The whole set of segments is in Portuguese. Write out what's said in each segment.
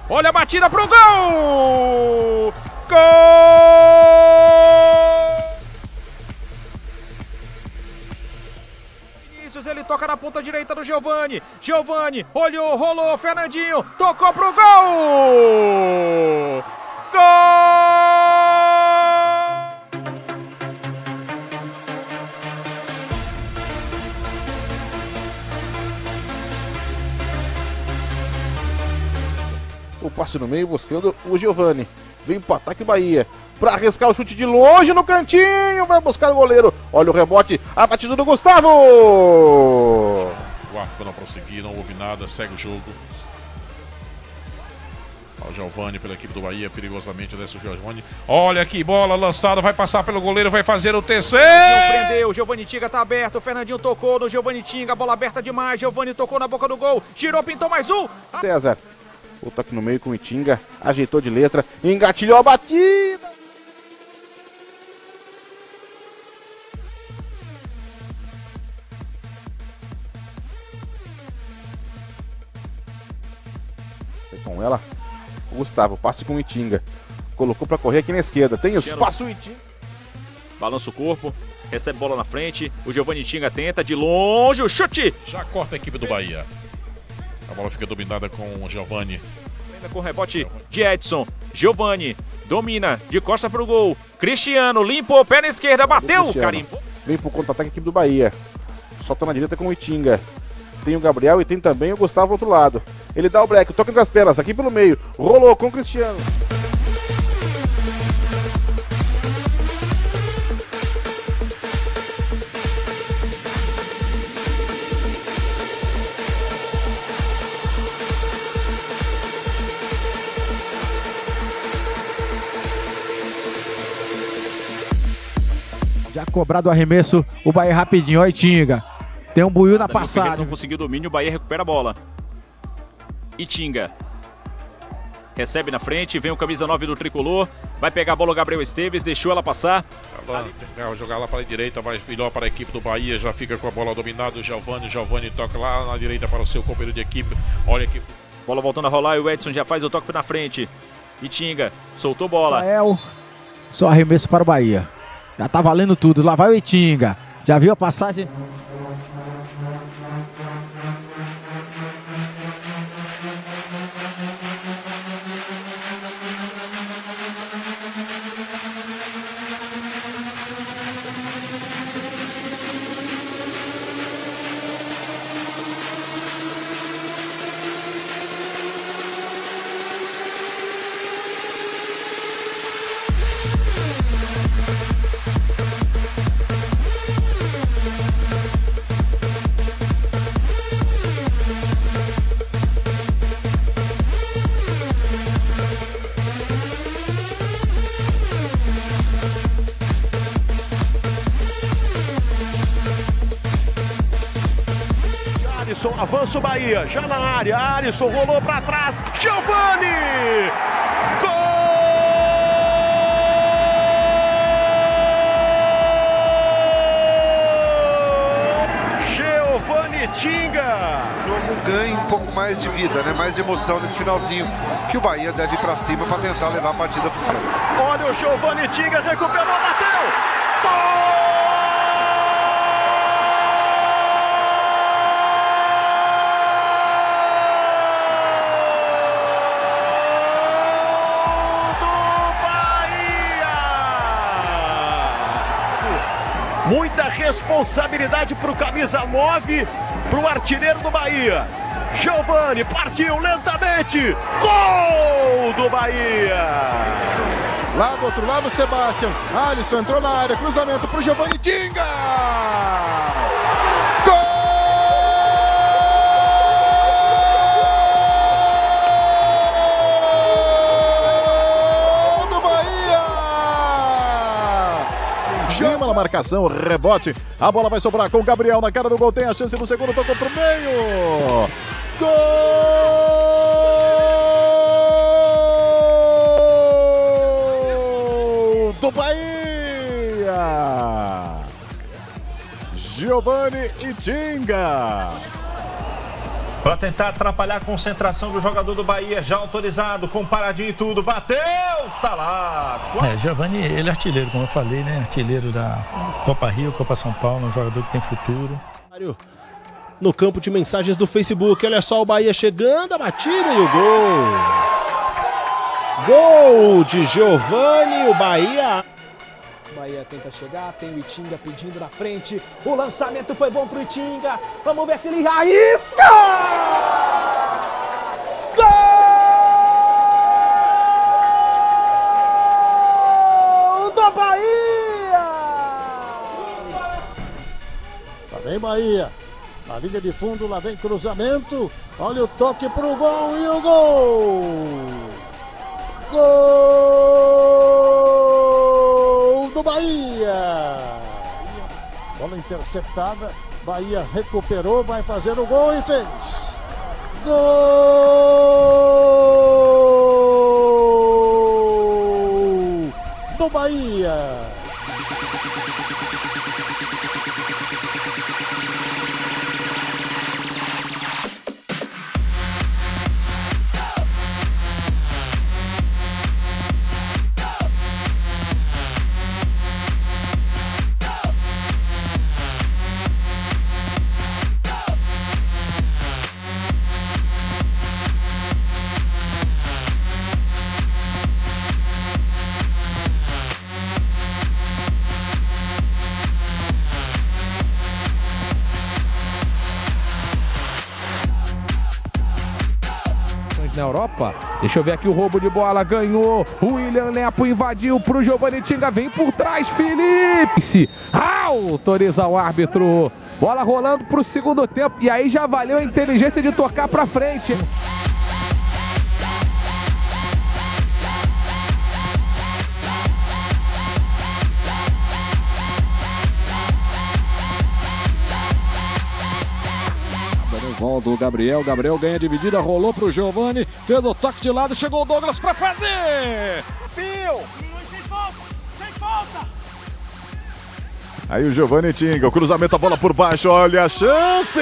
Olha a batida pro gol! Gol! Vinícius, ele toca na ponta direita do Giovani. Giovani olhou, rolou, Fernandinho tocou pro gol! Gol! O passe no meio buscando o Giovani. Vem pro ataque Bahia. Pra arriscar o chute de longe no cantinho. Vai buscar o goleiro. Olha o rebote. A batida do Gustavo. O árbitro não prosseguir, não houve nada. Segue o jogo. O Giovani pela equipe do Bahia. Perigosamente desce o Giovani. Olha que bola lançada. Vai passar pelo goleiro. Vai fazer o terceiro. Prendeu. Giovani Tinga tá aberto. O Fernandinho tocou no Giovani Tinga. Bola aberta demais. Giovani tocou na boca do gol. Girou, pintou mais um. César. O toque no meio com o Itinga, ajeitou de letra, engatilhou a batida. Com ela, o Gustavo, passe com o Itinga. Colocou para correr aqui na esquerda, tem espaço o Itinga. Balança o corpo, recebe bola na frente, o Giovani Tinga tenta, de longe, o chute. Já corta a equipe do Bahia. A bola fica dominada com o Giovani. Com rebote de Edson. Giovani domina de costa pro gol. Cristiano limpou, pé na esquerda, bateu. Carimbo. Vem pro contra-ataque a equipe do Bahia. Solta na direita com o Itinga. Tem o Gabriel e tem também o Gustavo do outro lado. Ele dá o break, toca entre as pernas, aqui pelo meio. Rolou com o Cristiano. Já cobrado o arremesso, o Bahia rapidinho, ó, Itinga. Tem um buiu na passagem. Não conseguiu domínio, o Bahia recupera a bola. Itinga. Recebe na frente, vem o camisa 9 do Tricolor. Vai pegar a bola o Gabriel Esteves, deixou ela passar. Vai jogar lá para a direita, mais melhor para a equipe do Bahia. Já fica com a bola dominada o Giovani. Giovani toca lá na direita para o seu companheiro de equipe. Olha aqui. Bola voltando a rolar e o Edson já faz o toque na frente. Itinga, soltou bola. Só arremesso para o Bahia. Já tá valendo tudo, lá vai o Itinga. Já viu a passagem? Alisson, avança o Bahia, já na área, Alisson rolou para trás, Giovani! Gol! Giovani Tinga! O jogo ganha um pouco mais de vida, né? Mais de emoção nesse finalzinho, que o Bahia deve ir para cima para tentar levar a partida para os cantos. Olha o Giovani Tinga, recuperou, bateu! Gol! Muita responsabilidade para o camisa 9, para o artilheiro do Bahia. Giovani partiu lentamente. Gol do Bahia. Lá do outro lado, Sebastião. Alisson entrou na área. Cruzamento para o Giovani Tinga. Gol do Bahia. Chama na marcação, rebote. A bola vai sobrar com o Gabriel na cara do gol. Tem a chance do segundo, tocou pro meio. Gol do Bahia. Giovani Itinga. para tentar atrapalhar a concentração do jogador do Bahia, já autorizado, com paradinho e tudo, bateu, tá lá. Giovani, ele é artilheiro, como eu falei, né? Artilheiro da Copa Rio, Copa São Paulo, um jogador que tem futuro. No campo de mensagens do Facebook, olha só o Bahia chegando, a batida e o gol. Gol de Giovani, o Bahia. O Bahia tenta chegar, tem o Itinga pedindo na frente. O lançamento foi bom pro Itinga. Vamos ver se ele arrisca! Gol do Bahia! Lá vem Bahia. Na linha de fundo, lá vem cruzamento. Olha o toque pro gol e o gol! Gol do Bahia! Bola interceptada. Bahia recuperou, vai fazer o gol e fez! Gol do Bahia! Na Europa, deixa eu ver aqui o roubo de bola, ganhou, o William Nepo invadiu pro Giovani Tinga, vem por trás, Felipe, se autoriza o árbitro, bola rolando pro segundo tempo, e aí já valeu a inteligência de tocar pra frente. Do Gabriel ganha dividida, rolou pro Giovani, fez o toque de lado, chegou o Douglas pra fazer! Pio! Sem falta! Aí o Giovani Tinga, o cruzamento, a bola por baixo, olha a chance!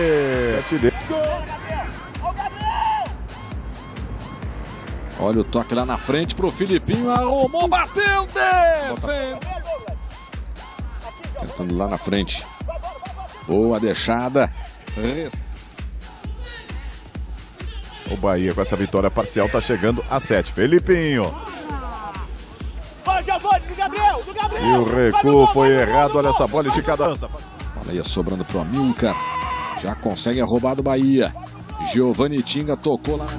Olha o toque lá na frente pro Filipinho, arrumou, bateu, tentando lá na frente, boa deixada. O Bahia com essa vitória parcial tá chegando a 7. Felipinho. E o recuo foi errado. Olha essa bola esticada. Bola aí sobrando pro Amilcar. Já consegue a roubada do Bahia. Giovani Tinga tocou lá.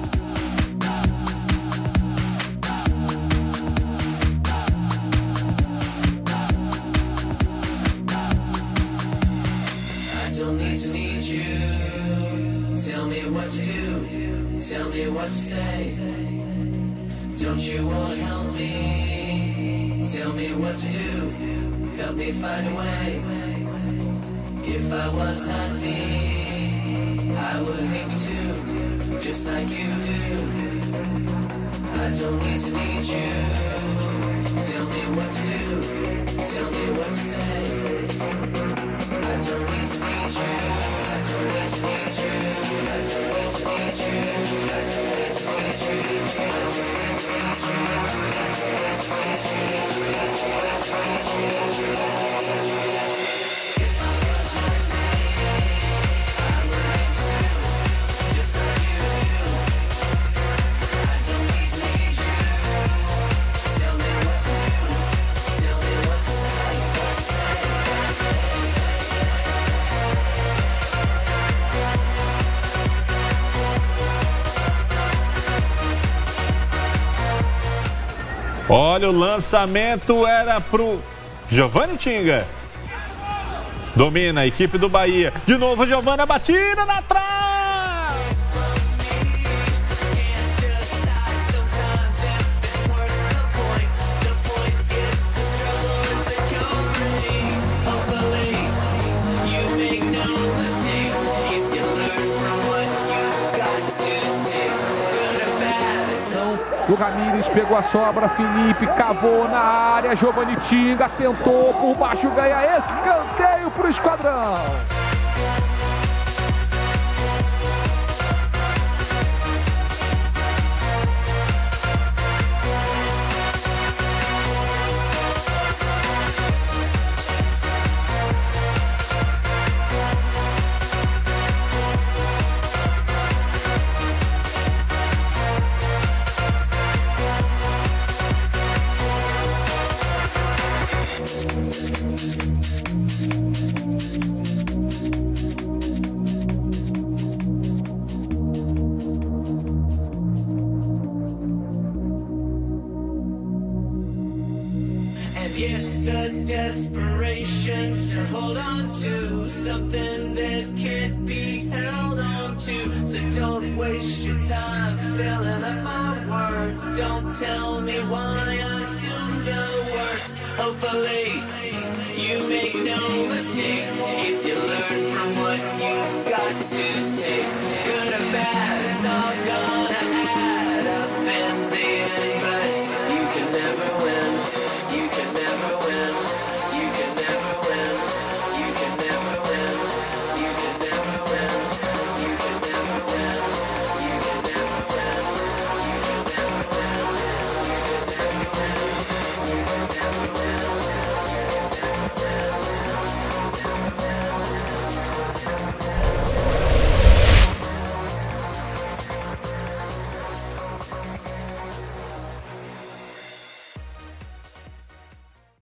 Tell me what to say. Don't you want to help me? Tell me what to do. Help me find a way. If I was not me, I would hate me too, just like you do. I don't need to need you. Tell me what to do. Tell me what to say. I don't need to need you. I don't need to need you. I don't need to need you. Olha, o lançamento era pro Giovani Tinga. Domina a equipe do Bahia. De novo, Giovani, a batida na trave. O Ramírez pegou a sobra, Felipe cavou na área, Giovani Tinga tentou por baixo, ganha escanteio para o Esquadrão. Yes, the desperation to hold on to something that can't be held on to. So don't waste your time filling up my words. Don't tell me why I assume the worst. Hopefully you make no mistake if you learn from what you've got to take.